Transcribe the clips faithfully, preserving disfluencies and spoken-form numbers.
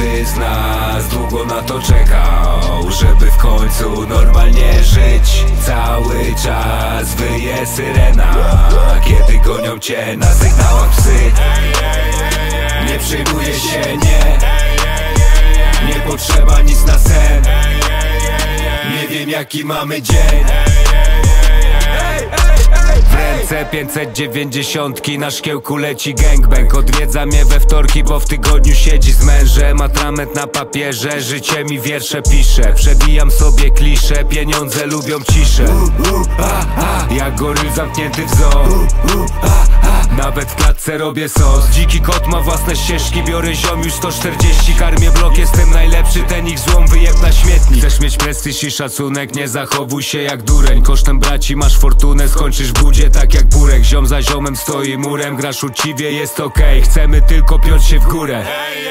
Każdy z nas długo na to czekał, żeby w końcu normalnie żyć. Cały czas wyje syrena, kiedy gonią cię na sygnałach psy. Nie przejmuję się, nie, nie potrzeba nic na sen. Nie wiem jaki mamy dzień. W ręce pięćset dziewięćdziesiątki, na szkiełku leci gangbang. Odwiedza mnie we wtorki, bo w tygodniu siedzi z mężem. Atrament na papierze, życie mi wiersze pisze. Przebijam sobie klisze, pieniądze lubią ciszę. Jak goryl zamknięty w zoo. Nawet w klatce robię sos. Dziki kot ma własne ścieżki, biorę ziom już sto czterdzieści. Karmię blok, jestem najlepszy, ten ich złom wyjeb na śmietnik. Chcesz mieć prestiż i szacunek, nie zachowuj się jak dureń. Kosztem braci masz fortunę, skończysz w budzie tak jak burek. Ziom za ziomem stoi murem, grasz uczciwie, jest okej. Chcemy tylko piąć się w górę.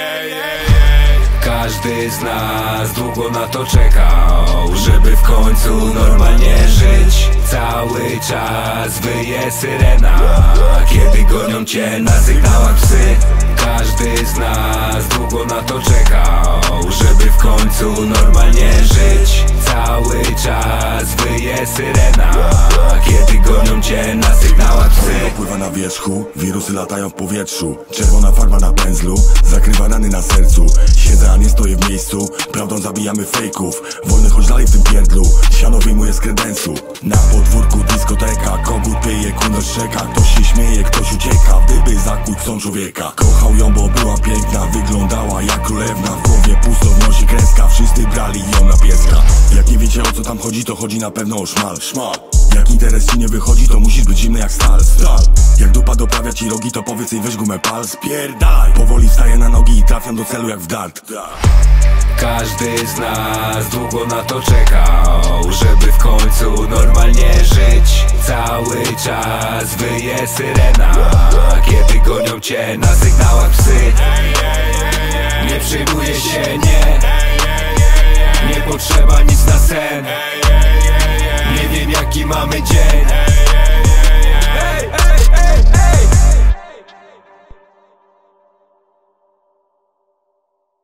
Każdy z nas długo na to czekał, żeby w końcu normalnie żyć. Cały czas wyje syrena, kiedy gonią cię na sygnałach psy. Każdy z nas długo na to czekał, żeby w końcu normalnie żyć. Cały czas wyje syrena, kiedy gonią cię na sygnałach psy. Pływa na wierzchu, wirusy latają w powietrzu. Czerwona farba na pędzlu, zakrywa rany na sercu. Siedzę, a nie stoję w miejscu, prawdą zabijamy fejków. Wolny choć dalej w tym pierdlu, siano wyjmuje z kredensu. Na podwórku dyskoteka, kogut pieje, kunoś czeka. Ktoś się śmieje, ktoś ucieka, gdyby zakłócą człowieka. Kochał ją, bo była piękna, wyglądała jak królewna. W głowie pusto, w nosie kreska, wszyscy brali ją na pieska. Jak nie wiecie o co tam chodzi, to chodzi na pewno o szmal, szmal. Jak interes ci nie wychodzi, to musisz być zimny jak stal, stal. Jak dupa doprawia ci rogi, to powiedz jej weź gumę pal. Spierdaj! Powoli wstaję na nogi i trafiam do celu jak w dart. Każdy z nas długo na to czekał, żeby w końcu normalnie żyć. Cały czas wyje syrena, kiedy gonią cię na sygnałach psy. Nie przejmuję się, nie, nie potrzeba nic na sen. Nie wiem jaki mamy dzień.